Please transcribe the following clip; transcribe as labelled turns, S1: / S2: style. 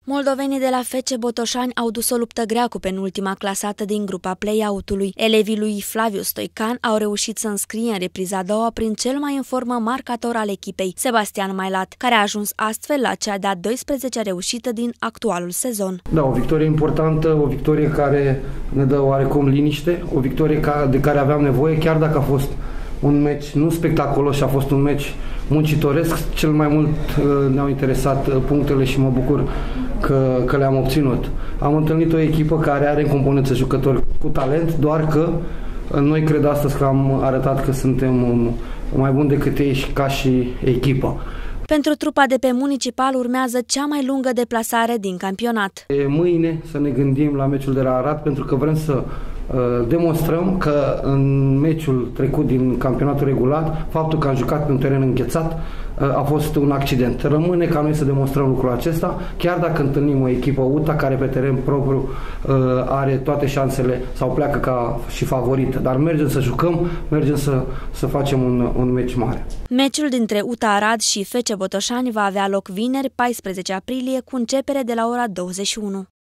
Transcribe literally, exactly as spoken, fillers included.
S1: Moldovenii de la F C Botoșani au dus o luptă grea cu penultima clasată din grupa play-out-ului. Elevii lui Flaviu Stoican au reușit să înscrie în repriza a doua prin cel mai în formă marcator al echipei, Sebastian Mailat, care a ajuns astfel la cea de-a douăsprezecea reușită din actualul sezon.
S2: Da, o victorie importantă, o victorie care ne dă oarecum liniște, o victorie de care aveam nevoie, chiar dacă a fost un meci nu spectaculos și a fost un meci muncitoresc. Cel mai mult ne-au interesat punctele și mă bucur că, că le-am obținut. Am întâlnit o echipă care are în componență jucători cu talent, doar că noi cred astăzi că am arătat că suntem mai buni decât ei și ca și echipă.
S1: Pentru trupa de pe Municipal urmează cea mai lungă deplasare din campionat.
S2: E mâine să ne gândim la meciul de la Arad, pentru că vrem să uh, demonstrăm că în meciul trecut din campionatul regulat, faptul că am jucat pe un teren înghețat uh, a fost un accident. Rămâne ca noi să demonstrăm lucrul acesta, chiar dacă întâlnim o echipă U T A care pe teren propriu uh, are toate șansele sau pleacă ca și favorită. Dar mergem să jucăm, mergem să, să facem un, un meci mare.
S1: Meciul dintre U T A Arad și F C Botoșani va avea loc vineri, paisprezece aprilie, cu începere de la ora douăzeci și unu.